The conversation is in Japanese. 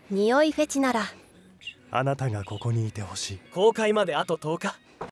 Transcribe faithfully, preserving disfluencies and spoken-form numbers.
匂いフェチならあなたがここにいてほしい。 公開まであととおか。